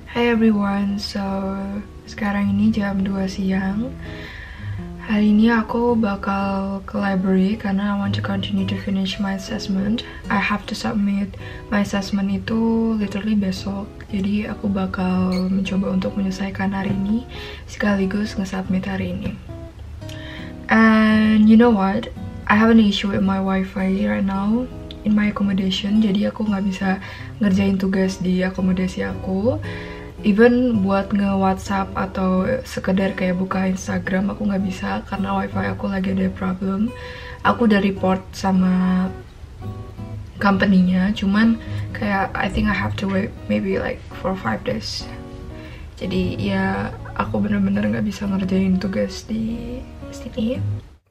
Hi everyone, so sekarang ini jam 2 siang. Hari ini aku bakal ke library karena I want to continue to finish my assessment. I have to submit my assessment itu literally besok. Jadi aku bakal mencoba untuk menyelesaikan hari ini sekaligus nge-submit hari ini. And you know what? I have an issue with my wifi right now in my accommodation. Jadi aku nggak bisa ngerjain tugas di akomodasi aku. Even buat nge-WhatsApp atau sekedar kayak buka Instagram aku nggak bisa karena wifi aku lagi ada problem. Aku udah report sama company-nya, cuman kayak I think I have to wait maybe like for 5 days. Jadi ya aku bener-bener nggak bisa ngerjain tugas di sini.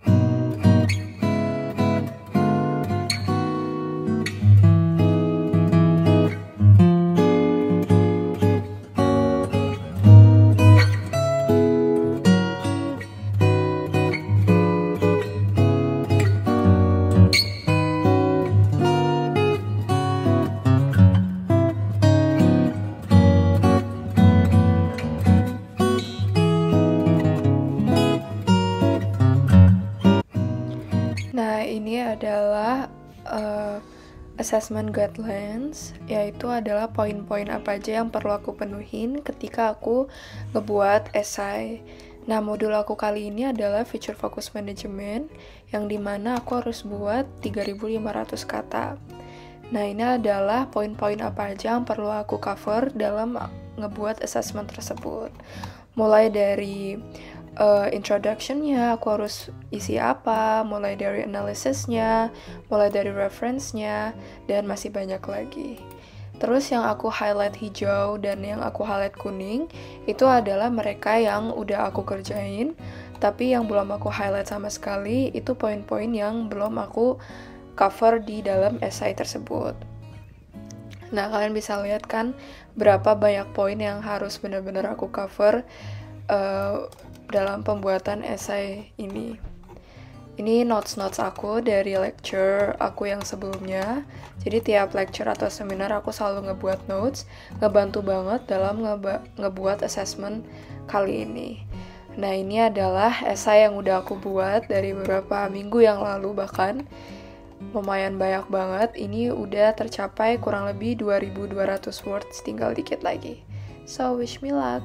Nah, ini adalah assessment guidelines, yaitu adalah poin-poin apa aja yang perlu aku penuhin ketika aku ngebuat esai. Nah, modul aku kali ini adalah Future Focus Management, yang dimana aku harus buat 3.500 kata. Nah, ini adalah poin-poin apa aja yang perlu aku cover dalam ngebuat assessment tersebut. Mulai dari introduction-nya, aku harus isi apa, mulai dari analisisnya, mulai dari reference-nya, dan masih banyak lagi. Terus yang aku highlight hijau dan yang aku highlight kuning, itu adalah mereka yang udah aku kerjain, tapi yang belum aku highlight sama sekali, itu poin-poin yang belum aku cover di dalam esai tersebut. Nah, kalian bisa lihat kan berapa banyak poin yang harus benar-benar aku cover dalam pembuatan esai ini. Ini notes-notes aku dari lecture aku yang sebelumnya. Jadi tiap lecture atau seminar aku selalu ngebuat notes, ngebantu banget dalam ngebuat assessment kali ini. Nah, ini adalah esai yang udah aku buat dari beberapa minggu yang lalu bahkan. Lumayan banyak banget, ini udah tercapai kurang lebih 2.200 words, tinggal dikit lagi. So, wish me luck!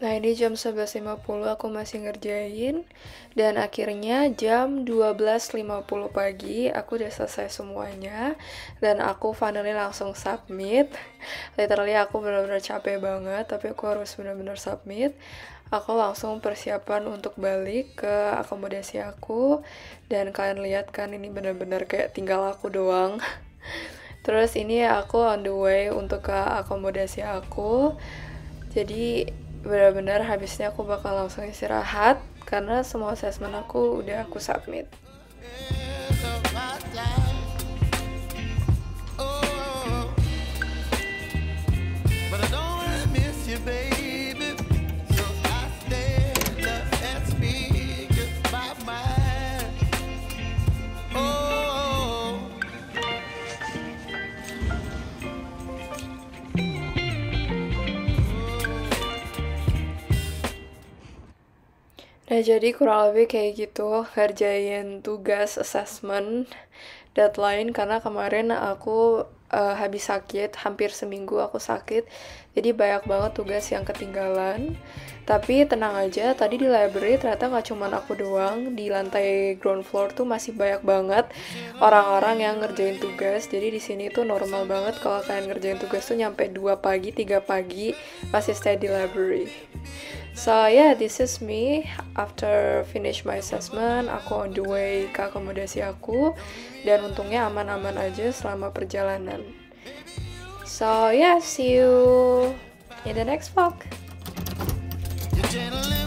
Nah, ini jam 11.50 aku masih ngerjain, dan akhirnya jam 12.50 pagi aku udah selesai semuanya, dan aku finally langsung submit. Literally aku benar-benar capek banget, tapi aku harus benar-benar submit. Aku langsung persiapan untuk balik ke akomodasi aku, dan kalian lihat kan ini benar-benar kayak tinggal aku doang. Terus ini aku on the way untuk ke akomodasi aku. Jadi benar-benar habisnya aku bakal langsung istirahat karena semua assessment aku udah aku submit. Nah, jadi kurang lebih kayak gitu ngerjain tugas assessment deadline karena kemarin aku habis sakit, hampir seminggu aku sakit, jadi banyak banget tugas yang ketinggalan. Tapi tenang aja, tadi di library ternyata nggak cuma aku doang, di lantai ground floor tuh masih banyak banget orang-orang yang ngerjain tugas. Jadi di sini tuh normal banget kalau kalian ngerjain tugas tuh nyampe 2 pagi, 3 pagi masih stay di library. So yeah, this is me after finish my assessment. Aku on the way ke akomodasi aku, dan untungnya aman-aman aja selama perjalanan. So yeah, see you in the next vlog.